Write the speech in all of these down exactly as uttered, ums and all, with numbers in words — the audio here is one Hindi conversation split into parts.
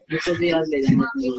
जिसको भी आज ले जाएंगे।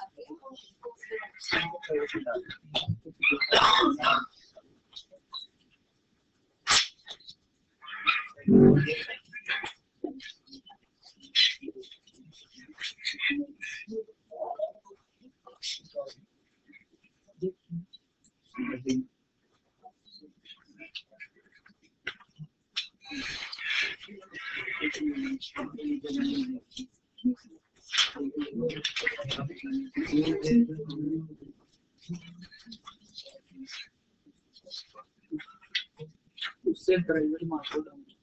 उससे ड्राइवर मार्केट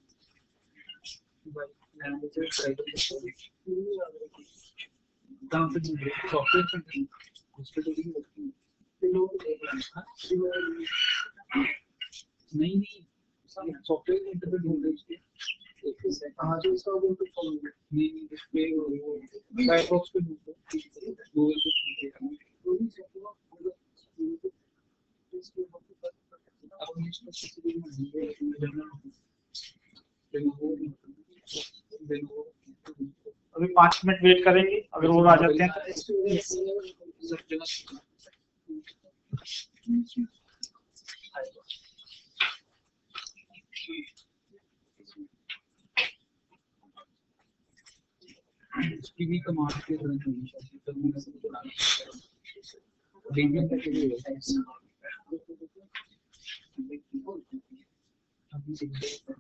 नहीं नहीं सॉफ्टवेयर इंटरफेस ढूंढ रहे हैं कहाँ से इसका नहीं डिस्प्ले फायरफॉक्स पे ढूंढो गूगल पे अभी पाँच मिनट वेट करेंगे, अगर वो आ जाते हैं टीवी कमांड के तरह नहीं चाहिए तो मैं सब बना डेबियन का के लिए अभी देखते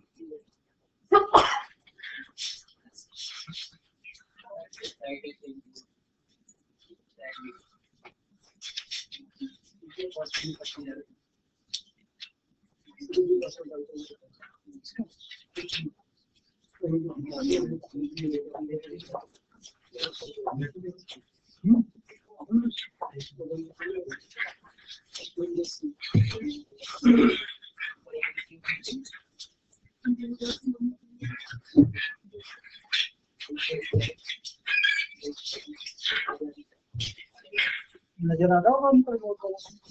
नजर आ रहा होगा उन पर बहुत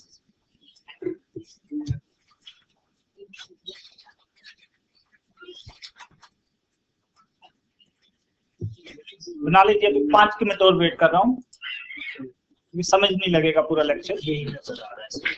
बना लीजिए। अभी पाँच मिनट और वेट कर रहा हूँ, समझ नहीं लगेगा पूरा लेक्चर। यही नजर आ रहा है।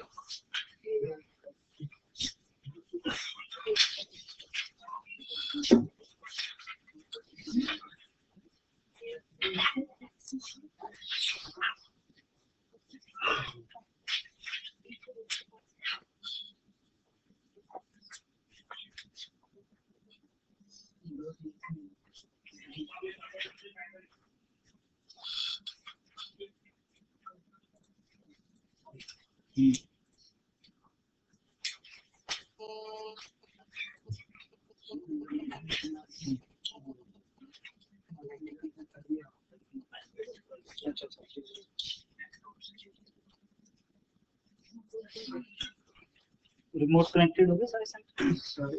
रिमोट कनेक्टेड हो गए सारे सारे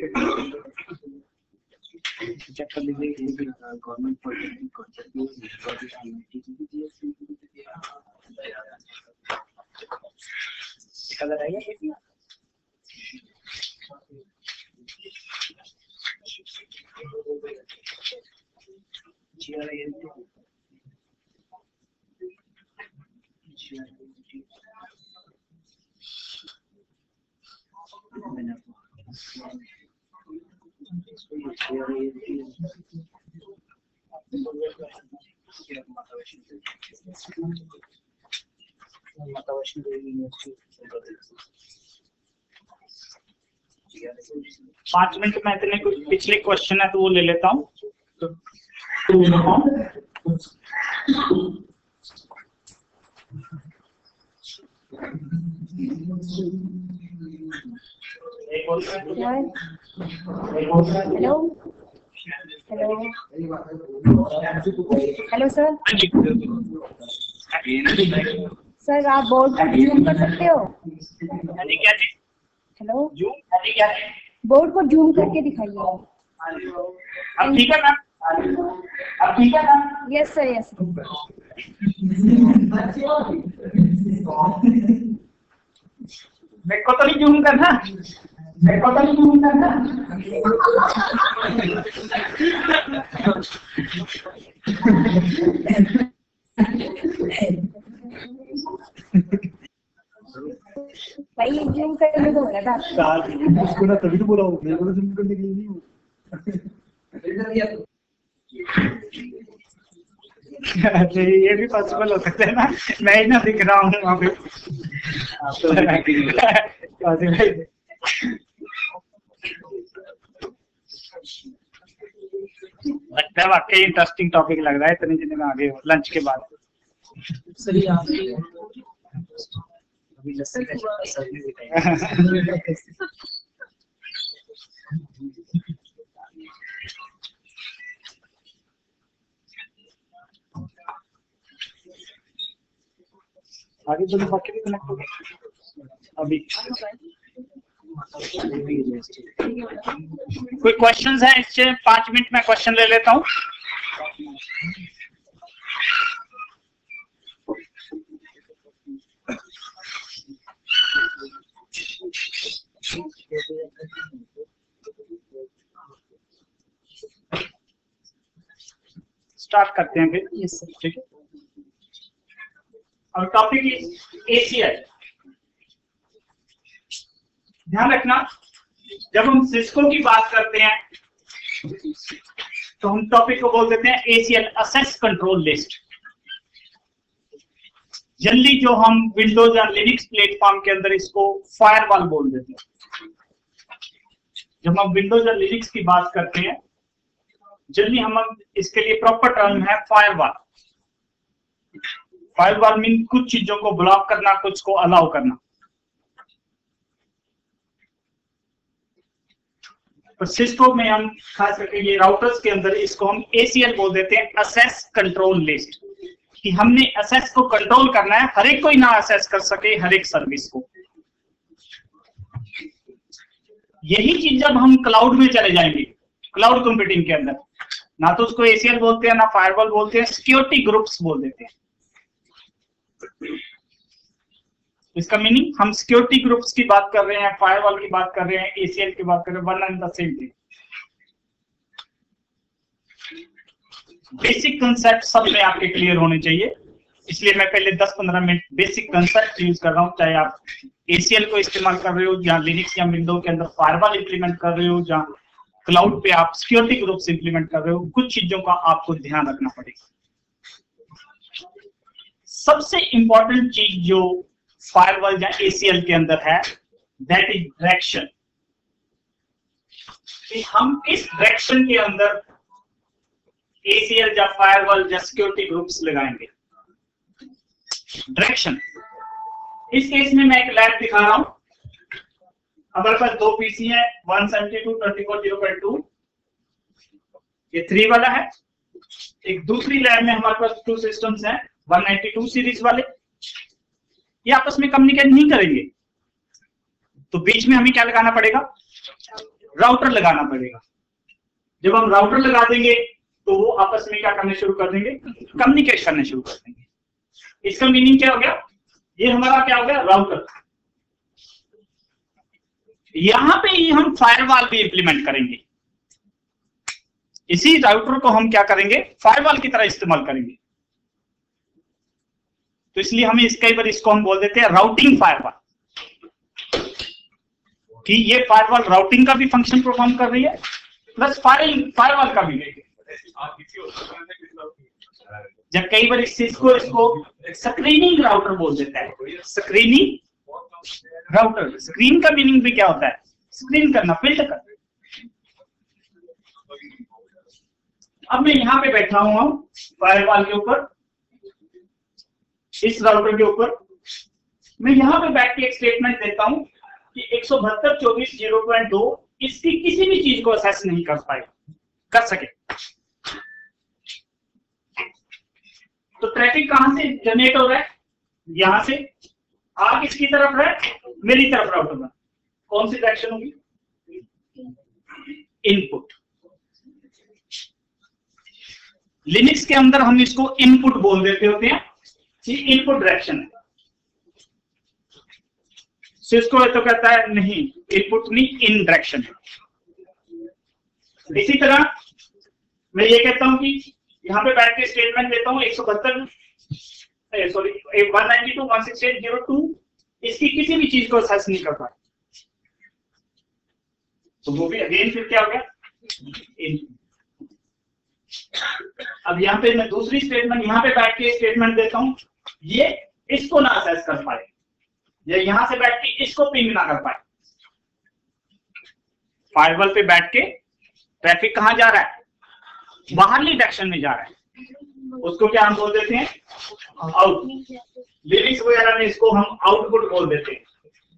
चेक कर लीजिए। गवर्नमेंट पॉलिटिकल कॉन्सेप्ट कलर आएगा पांच मिनट में इतने कुछ पिछले क्वेश्चन है तो वो ले लेता हूँ। Hello hello hello sir sir आप बोर्ड पर जूम कर सकते हो? क्या चीज? हेलो जूम क्या है? बोर्ड पर जूम करके दिखाइए। अब ठीक है ना? अब ठीक है ना? यस सर यस मेरे को तो नहीं जूम करना, मेरे को तो नहीं जूम करना। जूम करने को बोला था। उसको ना तभी तो बोला हूँ, मेरे को तो जूम करने के लिए नहीं हूँ। अच्छा ये भी पॉसिबल हो सकता है ना, मैं ही ना दिख रहा हूँ वहाँ पे। लगता है वाकई इंटरेस्टिंग टॉपिक लग रहा है, इतने दिन में आगे लंच के बाद। सही आपकी आगे दोनों बाकी भी कनेक्ट हो गए अभी। कोई क्वेश्चंस है इससे? पांच मिनट में क्वेश्चन ले लेता हूँ। स्टार्ट करते हैं फिर। यस सर, ठीक है। और टॉपिक इज एसीएल। ध्यान रखना, जब हम सिस्को की बात करते हैं तो हम टॉपिक को बोल देते हैं ACL, access control list. Generally जो हम विंडोज या लिनक्स प्लेटफॉर्म के अंदर इसको फायरवॉल बोल देते हैं। जब हम विंडोज या लिनक्स की बात करते हैं जनरली हम इसके लिए प्रॉपर टर्म है फायरवॉल। फायरवॉल मीन कुछ चीजों को ब्लॉक करना, कुछ को अलाउ करना। पर सिस्को में हम खास करके ये राउटर्स के अंदर इसको हम एसीएल बोल देते हैं, असेस कंट्रोल लिस्ट। कि हमने असेस को कंट्रोल करना है, हर एक कोई ना असेस कर सके हर एक सर्विस को। यही चीज जब हम क्लाउड में चले जाएंगे, क्लाउड कंप्यूटिंग के अंदर, ना तो उसको एसीएल बोलते हैं ना फायरवॉल बोलते हैं, सिक्योरिटी ग्रुप्स बोल देते हैं। इसका मीनिंग हम सिक्योरिटी ग्रुप्स की बात कर रहे हैं, फायरवॉल की बात कर रहे हैं, एसीएल की बात कर रहे हैं, one and the same thing. Basic concept सब में आपके क्लियर होने चाहिए, इसलिए मैं पहले दस पंद्रह मिनट बेसिक कंसेप्ट यूज कर रहा हूं। चाहे आप एसीएल को इस्तेमाल कर रहे हो, या लिनक्स या विंडो के अंदर फायरवॉल इंप्लीमेंट कर रहे हो, या क्लाउड पे आप सिक्योरिटी ग्रुप्स इंप्लीमेंट कर रहे हो, कुछ चीजों का आपको ध्यान रखना पड़ेगा। सबसे इंपॉर्टेंट चीज जो फायरवॉल या एसीएल के अंदर है, दैट इज डायरेक्शन। हम इस डायरेक्शन के अंदर एसीएल या फायरवॉल या सिक्योरिटी ग्रुप्स लगाएंगे। डायरेक्शन, इस केस में मैं एक लैब दिखा रहा हूं। हमारे पास दो पीसी है, one seventy two twenty four zero point two, ये थ्री वाला है। एक दूसरी लैब में हमारे पास टू सिस्टम्स हैं, वन नाइंटी टू सीरीज वाले। ये आपस में कम्युनिकेट नहीं करेंगे, तो बीच में हमें क्या लगाना पड़ेगा? राउटर लगाना पड़ेगा। जब हम राउटर लगा देंगे तो वो आपस में क्या करने शुरू कर देंगे? कम्युनिकेट करने शुरू कर देंगे। इसका मीनिंग क्या हो गया? ये हमारा क्या हो गया? राउटर। यहां पे ही हम फायरवॉल भी इंप्लीमेंट करेंगे। इसी राउटर को हम क्या करेंगे? फायरवॉल की तरह इस्तेमाल करेंगे। तो इसलिए हमें इस कई बार इसको हम बोल देते हैं राउटिंग फायरवॉल, कि ये फायरवॉल राउटिंग का भी फंक्शन परफॉर्म कर रही है, प्लस फायरिंग फायरवॉल का भी। जब कई बार इस चीज को इसको स्क्रीनिंग राउटर बोल देता है, स्क्रीनिंग राउटर। स्क्रीन का मीनिंग भी क्या होता है? स्क्रीन करना, फिल्टर करना। अब मैं यहां पे बैठा हुआ हूं फायरवॉल के ऊपर, इस राउटर के ऊपर। मैं यहां पे बैठ के एक स्टेटमेंट देता हूं कि एक सौ बहत्तर चौबीस जीरो पॉइंट दो इसकी किसी भी चीज को असेस नहीं कर पाए कर सके। तो ट्रैफिक कहां से जनरेट हो रहा है? यहां से। आ किसकी तरफ है? मेरी तरफ राउटर में। कौन सी डायरेक्शन होगी? इनपुट। लिनक्स के अंदर हम इसको इनपुट बोल देते होते हैं, ये इनपुट डायरेक्शन है। सिस्को है तो कहता है नहीं, इनपुट नहीं, इन डायरेक्शन है। इसी तरह मैं ये कहता हूं कि यहां पे बैठ के स्टेटमेंट देता हूं एक सौ बहत्तर sorry one ninety two one sixty eight zero two इसकी किसी भी चीज को असेस नहीं कर पाए। तो वो भी अगेन फिर क्या हो गया इन। अब यहाँ पे मैं दूसरी स्टेटमेंट यहाँ पे बैठ के स्टेटमेंट देता हूं, ये इसको ना असेस कर पाए, या यहां से बैठ के इसको पिंग ना कर पाए। फायरवॉल पे बैठ के ट्रैफिक कहां जा रहा है, बाहरली डायरेक्शन में जा रहा है, उसको क्या हम बोल देते हैं आउट। लिरिक्स वगैरह में इसको हम आउटपुट बोल देते हैं।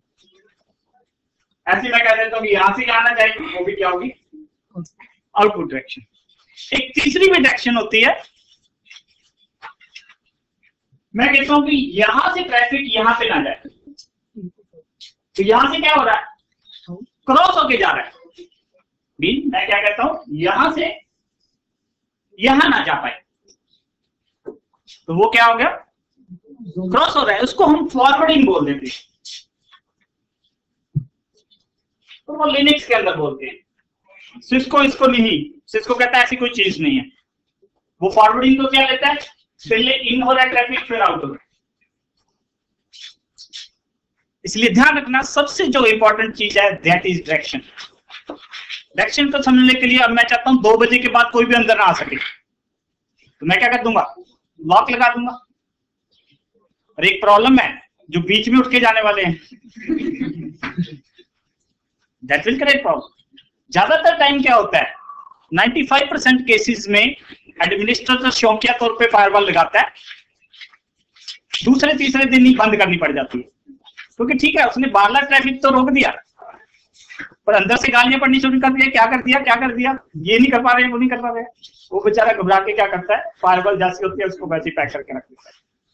ऐसे मैं कह देता हूं कि यहां से आना चाहिए, वो भी क्या होगी आउटपुट डायरेक्शन। एक तीसरी भी डायरेक्शन होती है, मैं कहता हूं कि यहां से ट्रैफिक यहां पे ना जाए, तो यहां से क्या हो रहा है क्रॉस होके जा रहा है। मीन मैं क्या कहता हूं यहां से यहां ना जा पाए, तो वो क्या हो गया क्रॉस हो रहा है, उसको हम फॉरवर्डिंग बोल देते हैं। तो वो लिनक्स के अंदर बोलते हैं, सिस्को इसको नहीं, सिस्को कहता है ऐसी कोई चीज नहीं है। वो फॉरवर्डिंग को क्या लेता है, पहले इन हो रहा है ट्रैफिक फिर आउट हो रहा है। इसलिए ध्यान रखना सबसे जो इंपॉर्टेंट चीज है दैट इज डायरेक्शन। डायरेक्शन को समझने के लिए अब मैं चाहता हूं दो बजे के बाद कोई भी अंदर ना आ सके, तो मैं क्या कर दूंगा लॉक लगा दूंगा। और एक प्रॉब्लम है जो बीच में उठ के जाने वाले हैं, दैट विल क्रिएट प्रॉब्लम। ज्यादातर टाइम क्या होता है पचानवे परसेंट केसेस में एडमिनिस्ट्रेटर शौकिया तौर पे फायरवॉल लगाता है, दूसरे तीसरे दिन ही बंद करनी पड़ जाती है, क्योंकि ठीक है उसने बारह ट्रैफिक तो रोक दिया, पर अंदर से गालियां पड़नी शुरू कर दिया, क्या कर दिया क्या कर दिया, ये नहीं कर पा रहे वो नहीं कर पा रहे। वो बेचारा घबरा के क्या करता है, फायरवॉल जैसी होती है उसको वैसे पैक करके रख देता है।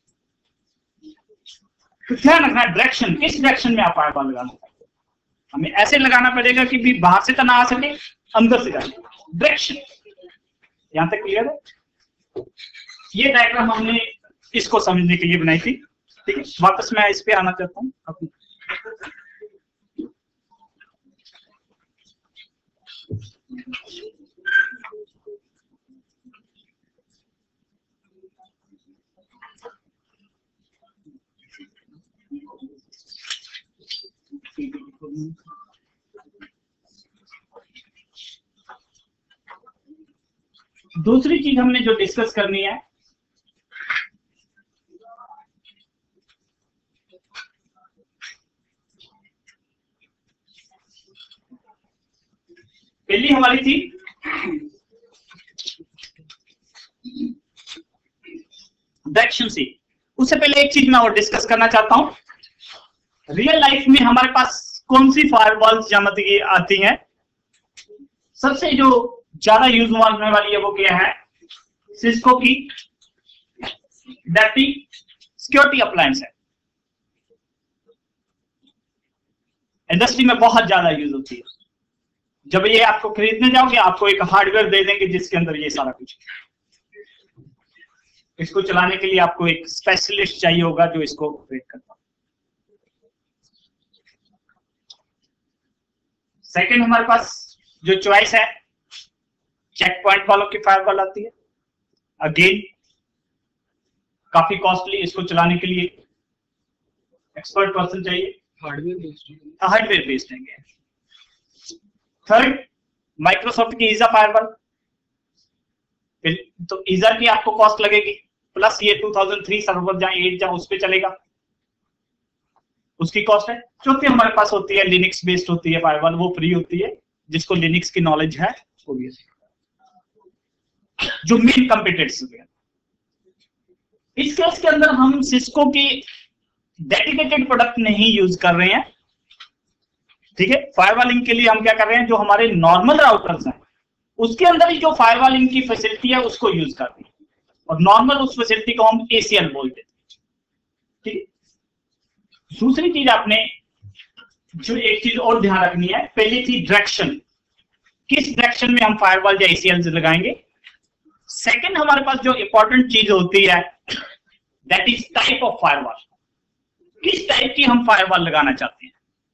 तो ध्यान रखना डायरेक्शन, किस डायरेक्शन में आप फायरवॉल लगाना चाहिए। हमें ऐसे लगाना पड़ेगा कि भी बाहर से तो ना आ सके, अंदर से जाए। डायरेक्शन यहां तक क्लियर है। ये डायग्राम हमने इसको समझने के लिए बनाई थी, ठीक है। वापस मैं इस पे आना चाहता हूँ। दूसरी चीज हमने जो डिस्कस करनी है, पहली हमारी थी डायरेक्शन सी। उससे पहले एक चीज मैं और डिस्कस करना चाहता हूं, रियल लाइफ में हमारे पास कौन सी फायरवॉल्स जामती आती हैं। सबसे जो ज्यादा यूज होने वाली है वो क्या है, सिस्को की दैटी सिक्योरिटी अप्लायंस है। इंडस्ट्री में बहुत ज्यादा यूज होती है। जब ये आपको खरीदने जाओगे आपको एक हार्डवेयर दे देंगे जिसके अंदर ये सारा कुछ, इसको चलाने के लिए आपको एक स्पेशलिस्ट चाहिए होगा जो इसको ऑपरेट करता। सेकंड हमारे पास जो चॉइस है, चेक पॉइंट वालों की फायरवॉल आती है। अगेन काफी कॉस्टली, इसको चलाने के लिए एक्सपर्ट पर्सन चाहिए, हार्डवेयर बेस्ड हार्डवेयर बेस्ड है। थर्ड माइक्रोसॉफ्ट की ईजा फायरवॉल, तो ईजा की आपको कॉस्ट लगेगी, प्लस ये दो हज़ार तीन सर्वर जहां एट जहां उस पे चलेगा उसकी कॉस्ट है। चौथी हमारे पास होती है लिनक्स बेस्ड होती है फायरवॉल, वो फ्री होती है, जिसको लिनक्स की नॉलेज है वो भी जो मेन कंपिटेंट्स है। इस केस के अंदर हम सिस्को की डेडिकेटेड प्रोडक्ट नहीं यूज कर रहे हैं, ठीक है। फायरवॉलिंग के लिए हम क्या कर रहे हैं, जो हमारे नॉर्मल राउटर्स हैं उसके अंदर ही जो फायरवॉलिंग की फैसिलिटी है उसको यूज करते हैं, और नॉर्मल उस फैसिलिटी को हम एसीएल बोलते हैं, ठीक है। दूसरी चीज आपने जो एक चीज और ध्यान रखनी है, पहली थी डायरेक्शन, किस डायरेक्शन में हम फायरवॉल या एसीएल लगाएंगे। सेकंड हमारे पास जो इंपॉर्टेंट चीज होती है that is type of firewall, किस टाइप की हम फायरवॉल लगाना चाहते हैं।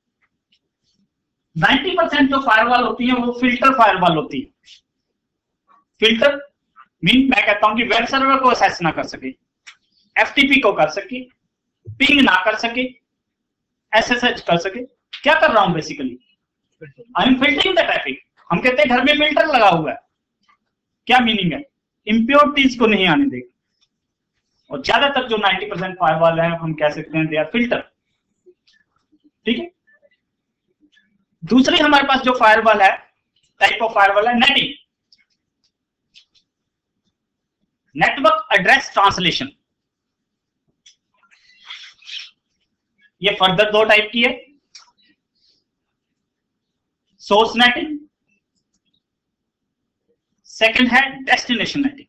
नब्बे परसेंट जो फायरवॉल होती है वो फिल्टर फायरवॉल होती है। फिल्टर मीन मैं कहता हूं कि वेब सर्वर को असेस ना कर सके, एफटीपी को कर सके, पिंग ना कर सके, एसएसएच कर सके। क्या कर रहा हूं basically, I am filtering the traffic. हम कहते हैं घर में फिल्टर लगा हुआ है, क्या मीनिंग है? इम्प्योरिटीज को नहीं आने देगा। और ज्यादातर जो नब्बे परसेंट फायरवॉल है हम कह सकते हैं दे आर फिल्टर। ठीक है। दूसरी हमारे पास जो फायरवॉल है, टाइप ऑफ फायरवॉल है नेटिंग, नेटवर्क एड्रेस ट्रांसलेशन। ये फर्दर दो टाइप की है, सोर्स नेटिंग, सेकंड है डेस्टिनेशन नेटिंग।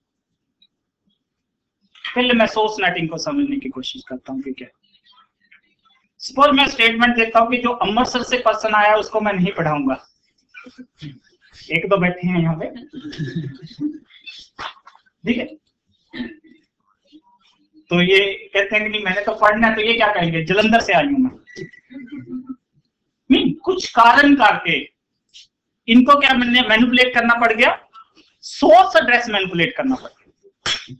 पहले मैं सोर्स नेटिंग को समझने की कोशिश करता हूं कि क्या। सपोज मैं स्टेटमेंट देता हूं कि जो अमृतसर से पर्सन आया उसको मैं नहीं पढ़ाऊंगा। एक दो बैठे हैं यहाँ पे, ठीक है। तो ये कहते हैं कि नहीं मैंने तो पढ़ना है, तो ये क्या कहेंगे, जलंधर से आई हूं मैं। नहीं, कुछ कारण करके इनको क्या मैनिपुलेट करना पड़ गया, सोर्स एड्रेस मैनिपुलेट करना पड़ गया।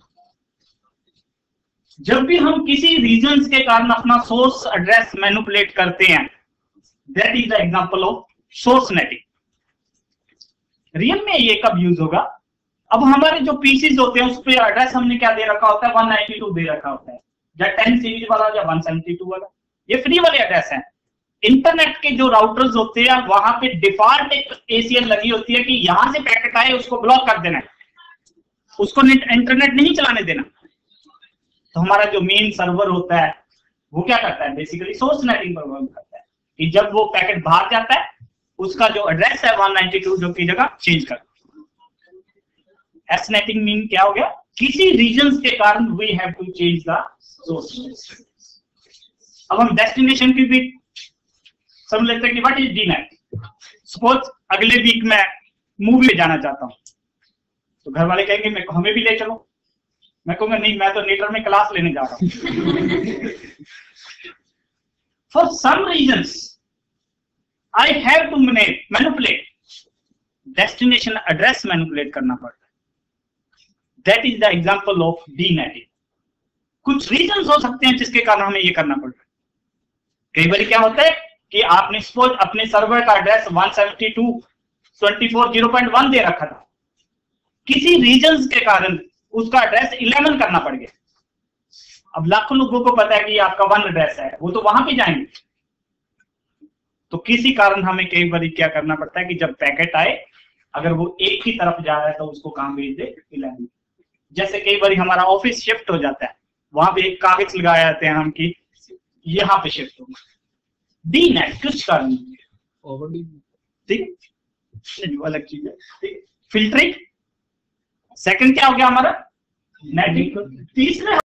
जब भी हम किसी रीजंस के कारण अपना सोर्स एड्रेस मैनिपुलेट करते हैं, that is the example of source NATing. Real में ये कब यूज होगा? अब हमारे जो पीसीज होते हैं उस पे एड्रेस हमने क्या दे रखा होता है, वन नाइंटी टू दे रखा होता है, या टेन सीरीज वाला या वन सेवेंटी टू वाला, ये फ्री वाले एड्रेस है। इंटरनेट के जो राउटर्स होते हैं वहां पे डिफॉल्ट एक एसीएल लगी होती है कि यहां से पैकेट आए उसको ब्लॉक कर देना है, उसको इंटरनेट नहीं चलाने देना। तो हमारा जो मेन सर्वर होता है वो क्या करता है, बेसिकली सोर्स नेटिंग पर वर्क करता है कि जब वो पैकेट बाहर जाता है उसका जो एड्रेस है वन नाइंटी टू जो की जगह चेंज कर। एस नेटिंग मीन क्या हो गया, किसी रीजंस के कारण we have to change the source. अब हम डेस्टिनेशन की भी समझ लेते हैं कि what is D NAT. Suppose अगले वीक में मूवी में जाना चाहता हूं, तो घर वाले कहेंगे मैं हमें भी ले चलो। मैं कहूंगा नहीं, मैं तो नेटर में क्लास लेने जा रहा हूं। For some reasons I have to manipulate, destination address manipulate करना पड़ता है। That is the example of D NATing. कुछ रीजंस हो सकते हैं जिसके कारण हमें ये करना पड़ता है। कई बार क्या होता है कि आपने सपोज अपने सर्वर का address one seventy two dot twenty four zero point one दे रखा था, किसी रीजंस के कारण उसका एड्रेस इलेवन करना पड़ गया। अब लाखों लोगों को पता है कि आपका वन एड्रेस है, वो तो वहां पे जाएंगे। तो किसी कारण हमें कई बार क्या करना पड़ता है कि जब पैकेट आए अगर वो एक की तरफ जा रहा है तो उसको कहां भेज दे, इलेवन। जैसे कई बार हमारा ऑफिस शिफ्ट हो जाता है, वहां पे एक कागज लगाए जाते हैं हम कि यहाँ पे शिफ्ट होगा। डी नेट कुछ कारण, ठीक, अलग चीज है, ठीक। फिल्टरिंग सेकंड क्या हो गया हमारा, नेटिंग। तीसरे